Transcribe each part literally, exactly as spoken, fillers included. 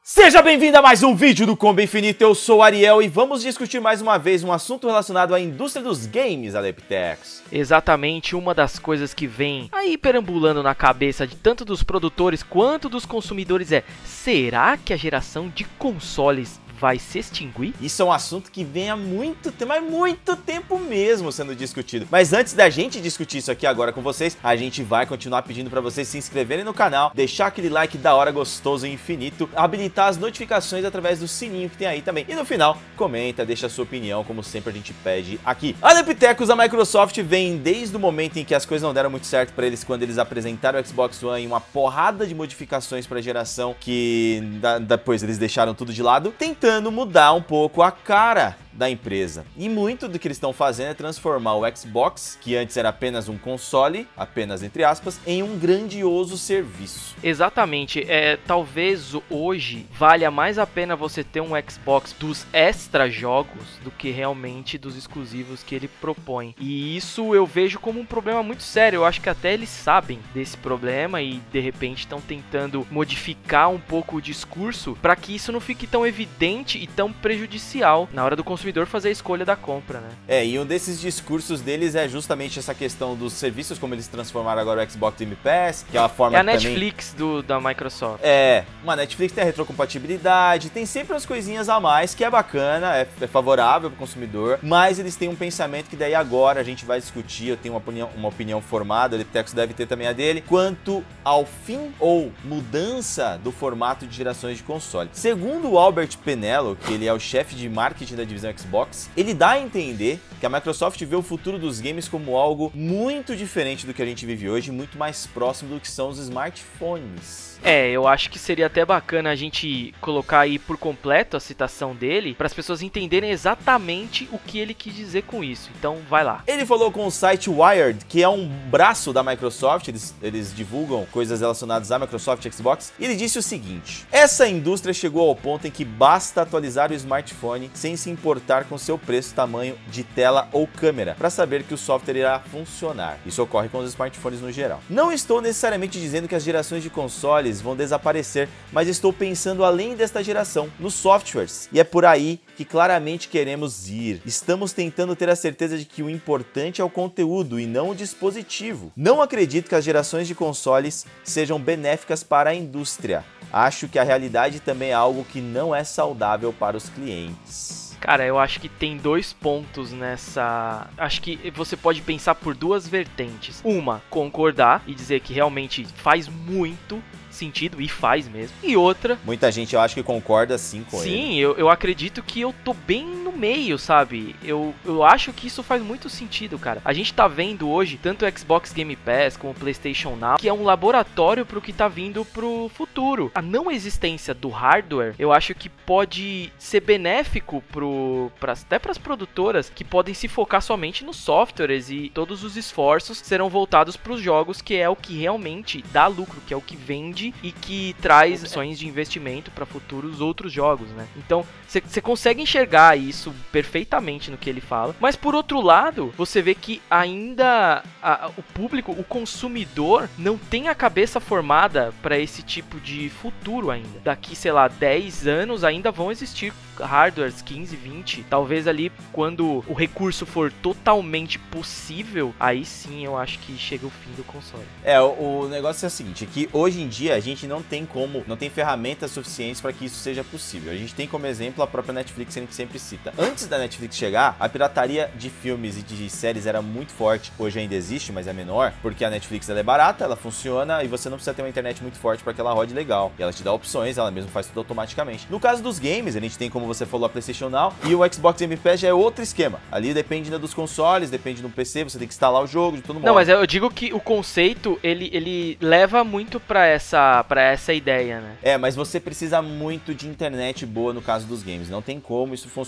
Seja bem-vindo a mais um vídeo do Combo Infinito, eu sou o Ariel e vamos discutir mais uma vez um assunto relacionado à indústria dos games, Adeptex. Exatamente, uma das coisas que vem aí perambulando na cabeça de tanto dos produtores quanto dos consumidores é: será que a geração de consoles vai se extinguir? Isso é um assunto que vem há muito tempo, mas muito tempo mesmo sendo discutido. Mas antes da gente discutir isso aqui agora com vocês, a gente vai continuar pedindo pra vocês se inscreverem no canal, deixar aquele like da hora gostoso e infinito, habilitar as notificações através do sininho que tem aí também. E no final, comenta, deixa a sua opinião, como sempre a gente pede aqui. Adeptecos, a Microsoft vem desde o momento em que as coisas não deram muito certo pra eles, quando eles apresentaram o Xbox One e uma porrada de modificações pra geração que da, depois eles deixaram tudo de lado, tentando mudar um pouco a cara da empresa. E muito do que eles estão fazendo é transformar o Xbox, que antes era apenas um console, apenas entre aspas, em um grandioso serviço. Exatamente, é, talvez hoje valha mais a pena você ter um Xbox dos extra jogos do que realmente dos exclusivos que ele propõe. E isso eu vejo como um problema muito sério. Eu acho que até eles sabem desse problema e de repente estão tentando modificar um pouco o discurso para que isso não fique tão evidente e tão prejudicial na hora do consumidor fazer a escolha da compra, né? É, e um desses discursos deles é justamente essa questão dos serviços, como eles transformaram agora o Xbox Game Pass, que é uma forma É a que Netflix também... do, da Microsoft. É, uma Netflix tem a retrocompatibilidade, tem sempre umas coisinhas a mais, que é bacana, é, é favorável pro consumidor, mas eles têm um pensamento que daí agora a gente vai discutir, eu tenho uma opinião, uma opinião formada, o Adeptex deve ter também a dele, quanto ao fim ou mudança do formato de gerações de console. Segundo o Albert Penello, que ele é o chefe de marketing da divisão Xbox, ele dá a entender que a Microsoft vê o futuro dos games como algo muito diferente do que a gente vive hoje, muito mais próximo do que são os smartphones. É, eu acho que seria até bacana a gente colocar aí por completo a citação dele, para as pessoas entenderem exatamente o que ele quis dizer com isso. Então, vai lá. Ele falou com o site Wired, que é um braço da Microsoft, eles, eles divulgam coisas relacionadas à Microsoft e Xbox, e ele disse o seguinte: essa indústria chegou ao ponto em que basta atualizar o smartphone sem se importar com seu preço, tamanho de tela ou câmera, para saber que o software irá funcionar. Isso ocorre com os smartphones no geral. Não estou necessariamente dizendo que as gerações de consoles vão desaparecer, mas estou pensando além desta geração, nos softwares. E é por aí que claramente queremos ir. Estamos tentando ter a certeza de que o importante é o conteúdo e não o dispositivo. Não acredito que as gerações de consoles sejam benéficas para a indústria. Acho que a realidade também é algo que não é saudável para os clientes. Cara, eu acho que tem dois pontos nessa... Acho que você pode pensar por duas vertentes. Uma, concordar e dizer que realmente faz muito sentido, e faz mesmo. E outra... Muita gente, eu acho que concorda sim com sim, ele. Sim, eu, eu acredito que eu tô bem no meio, sabe? Eu, eu acho que isso faz muito sentido, cara. A gente tá vendo hoje, tanto o Xbox Game Pass como o PlayStation Now, que é um laboratório pro que tá vindo pro futuro. A não existência do hardware, eu acho que pode ser benéfico pro, pra, até pras produtoras, que podem se focar somente nos softwares, e todos os esforços serão voltados pros jogos, que é o que realmente dá lucro, que é o que vende e que traz opções de investimento para futuros outros jogos, né? Então, você consegue enxergar isso perfeitamente no que ele fala, mas por outro lado, você vê que ainda a, o público, o consumidor, não tem a cabeça formada para esse tipo de futuro ainda. Daqui, sei lá, dez anos ainda vão existir hardwares, quinze, vinte, talvez ali quando o recurso for totalmente possível, aí sim eu acho que chega o fim do console. É, o, o negócio é o seguinte, que hoje em dia a gente não tem como, não tem ferramentas suficientes para que isso seja possível. A gente tem como exemplo a própria Netflix, que a gente sempre cita. Antes da Netflix chegar, a pirataria de filmes e de séries era muito forte. Hoje ainda existe, mas é menor, porque a Netflix ela é barata, ela funciona e você não precisa ter uma internet muito forte para que ela rode legal. E ela te dá opções, ela mesmo faz tudo automaticamente. No caso dos games, a gente tem, como você falou, a PlayStation Now, e o Xbox Game Pass já é outro esquema. Ali depende ainda dos consoles, depende do P C, você tem que instalar o jogo de todo mundo. Não, mas eu digo que o conceito, ele, ele leva muito pra essa, pra essa ideia, né? É, mas você precisa muito de internet boa no caso dos games. Não tem como isso funcionar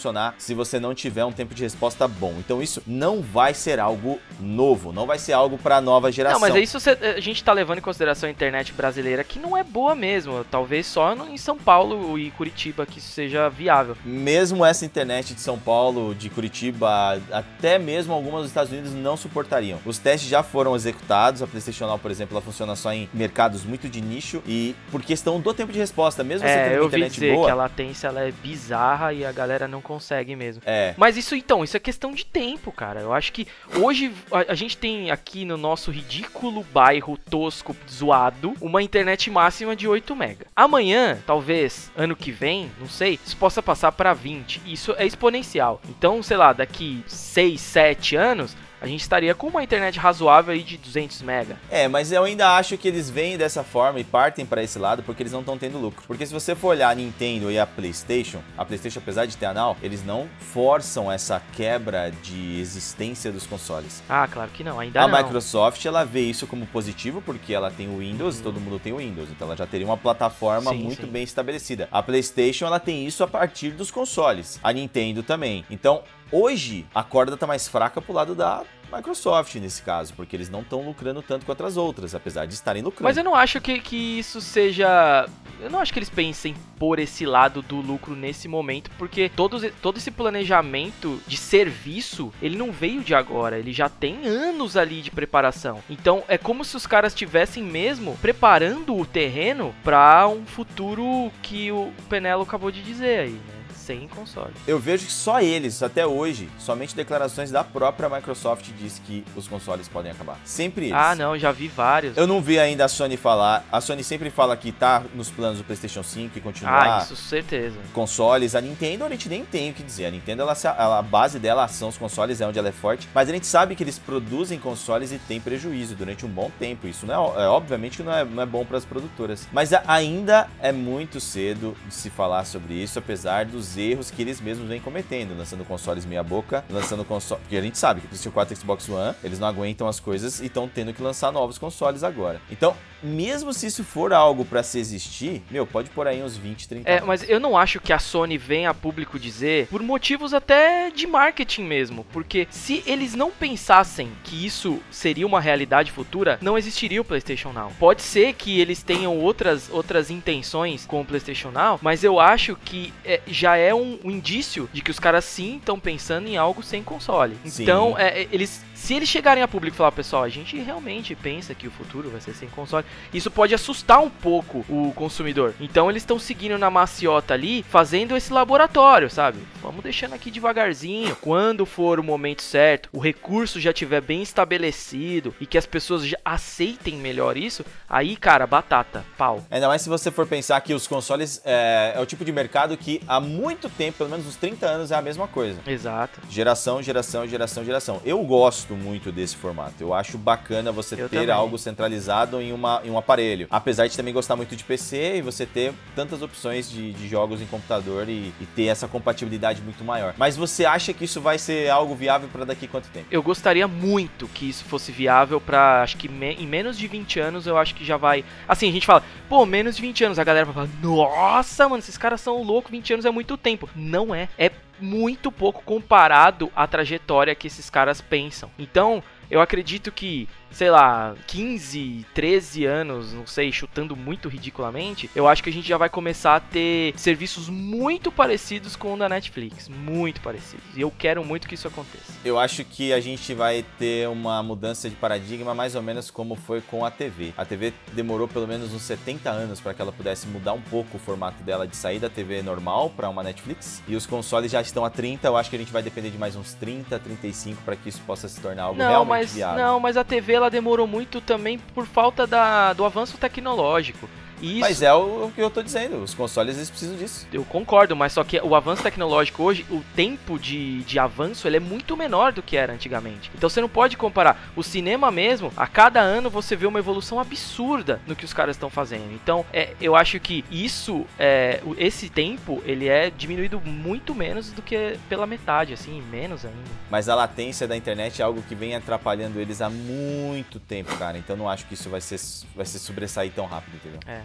se você não tiver um tempo de resposta bom. Então isso não vai ser algo novo, não vai ser algo para nova geração. Não, mas isso a gente tá levando em consideração a internet brasileira, que não é boa mesmo. Talvez só em São Paulo e Curitiba que isso seja viável. Mesmo essa internet de São Paulo, de Curitiba, até mesmo algumas dos Estados Unidos não suportariam. Os testes já foram executados, a PlayStation Now, por exemplo, ela funciona só em mercados muito de nicho e por questão do tempo de resposta, mesmo você é, tendo uma internet dizer boa... que a latência ela é bizarra e a galera não consegue mesmo. É. Mas isso, então, isso é questão de tempo, cara. Eu acho que hoje a, a gente tem aqui no nosso ridículo bairro tosco, zoado, uma internet máxima de oito mega. Amanhã, talvez, ano que vem, não sei, isso possa passar para vinte. Isso é exponencial. Então, sei lá, daqui seis, sete anos... a gente estaria com uma internet razoável aí de duzentos mega. É, mas eu ainda acho que eles vêm dessa forma e partem para esse lado porque eles não estão tendo lucro. Porque se você for olhar a Nintendo e a PlayStation, a PlayStation, apesar de ter a Now, eles não forçam essa quebra de existência dos consoles. Ah, claro que não, ainda a não. A Microsoft, ela vê isso como positivo porque ela tem o Windows e todo mundo tem o Windows. Então ela já teria uma plataforma sim, muito sim. bem estabelecida. A PlayStation, ela tem isso a partir dos consoles. A Nintendo também. Então, hoje, a corda tá mais fraca pro lado da Microsoft nesse caso, porque eles não estão lucrando tanto quanto as outras, apesar de estarem lucrando. Mas eu não acho que, que isso seja... Eu não acho que eles pensem por esse lado do lucro nesse momento, porque todos, todo esse planejamento de serviço, ele não veio de agora, ele já tem anos ali de preparação. Então é como se os caras estivessem mesmo preparando o terreno para um futuro que o Penelo acabou de dizer aí, né? Sem console. Eu vejo que só eles, até hoje, somente declarações da própria Microsoft diz que os consoles podem acabar. Sempre eles. Ah, não, já vi vários. Eu não vi ainda a Sony falar. A Sony sempre fala que tá nos planos do PlayStation cinco e continuar. Ah, isso certeza. Consoles. A Nintendo, a gente nem tem o que dizer. A Nintendo, ela, ela, a base dela são os consoles, é onde ela é forte. Mas a gente sabe que eles produzem consoles e tem prejuízo durante um bom tempo. Isso não é, é obviamente que não é, não é bom para as produtoras. Mas a, ainda é muito cedo de se falar sobre isso, apesar dos erros que eles mesmos vêm cometendo, lançando consoles meia boca, lançando console, porque a gente sabe que o PlayStation quatro e Xbox One, eles não aguentam as coisas e estão tendo que lançar novos consoles agora. Então, mesmo se isso for algo pra se existir, meu, pode pôr aí uns vinte, trinta É, anos. mas eu não acho que a Sony venha a público dizer por motivos até de marketing mesmo, porque se eles não pensassem que isso seria uma realidade futura, não existiria o PlayStation Now. Pode ser que eles tenham outras, outras intenções com o PlayStation Now, mas eu acho que é, já é um, um indício de que os caras sim estão pensando em algo sem console. Sim. Então, é, eles... Se eles chegarem a público e falar, pessoal, a gente realmente pensa que o futuro vai ser sem console, isso pode assustar um pouco o consumidor. Então eles estão seguindo na maciota ali, fazendo esse laboratório, sabe? Vamos deixando aqui devagarzinho. Quando for o momento certo, o recurso já estiver bem estabelecido e que as pessoas já aceitem melhor isso, aí, cara, batata, pau. Ainda mais se você for pensar que os consoles é, é o tipo de mercado que há muito tempo, pelo menos uns trinta anos, é a mesma coisa. Exato. Geração, geração, geração, geração. Eu gosto muito desse formato. Eu acho bacana você Eu ter também. algo centralizado em, uma, em um aparelho. Apesar de também gostar muito de P C e você ter tantas opções de, de jogos em computador e, e ter essa compatibilidade muito maior. Mas você acha que isso vai ser algo viável para daqui quanto tempo? Eu gostaria muito que isso fosse viável pra, acho que me, em menos de vinte anos eu acho que já vai... Assim, a gente fala, pô, menos de vinte anos, a galera vai falar, nossa, mano, esses caras são loucos, vinte anos é muito tempo. Não é, é muito pouco comparado à trajetória que esses caras pensam. Então, eu acredito que, sei lá, quinze, treze anos, não sei, chutando muito ridiculamente, eu acho que a gente já vai começar a ter serviços muito parecidos com o da Netflix, muito parecidos. E eu quero muito que isso aconteça. Eu acho que a gente vai ter uma mudança de paradigma mais ou menos como foi com a T V. A T V demorou pelo menos uns setenta anos para que ela pudesse mudar um pouco o formato dela de sair da T V normal para uma Netflix. E os consoles já estão a trinta, eu acho que a gente vai depender de mais uns trinta, trinta e cinco para que isso possa se tornar algo Não, realmente mas, viável. não, mas a T V ela demorou muito também por falta da, do avanço tecnológico. Isso, Mas é o, o que eu tô dizendo, os consoles eles precisam disso. eu concordo, mas só que o avanço tecnológico hoje, o tempo de, de avanço, ele é muito menor do que era antigamente. Então você não pode comparar. O cinema mesmo, a cada ano você vê uma evolução absurda no que os caras estão fazendo. Então é, eu acho que isso, é, esse tempo, ele é diminuído muito menos do que pela metade, assim, menos ainda. Mas a latência da internet é algo que vem atrapalhando eles há muito tempo, cara. Então não acho que isso vai ser, vai se sobressair tão rápido, entendeu? É.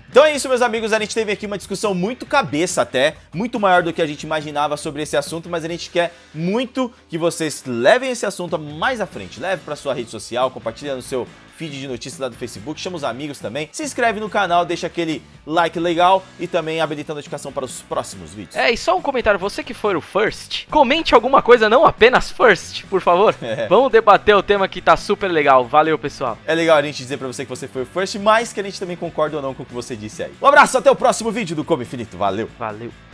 Então é isso, meus amigos, a gente teve aqui uma discussão muito cabeça até, muito maior do que a gente imaginava sobre esse assunto, mas a gente quer muito que vocês levem esse assunto mais à frente, leve para sua rede social, compartilha no seu feed de notícias lá do Facebook, chama os amigos também, se inscreve no canal, deixa aquele like legal e também habilita a notificação para os próximos vídeos. É, e só um comentário, você que for o first, comente alguma coisa, não apenas first, por favor. É. Vamos debater o tema que tá super legal, valeu pessoal. É legal a gente dizer pra você que você foi o first, mas que a gente também concorda ou não com o que você disse aí. Um abraço, até o próximo vídeo do Como Infinito, valeu. Valeu.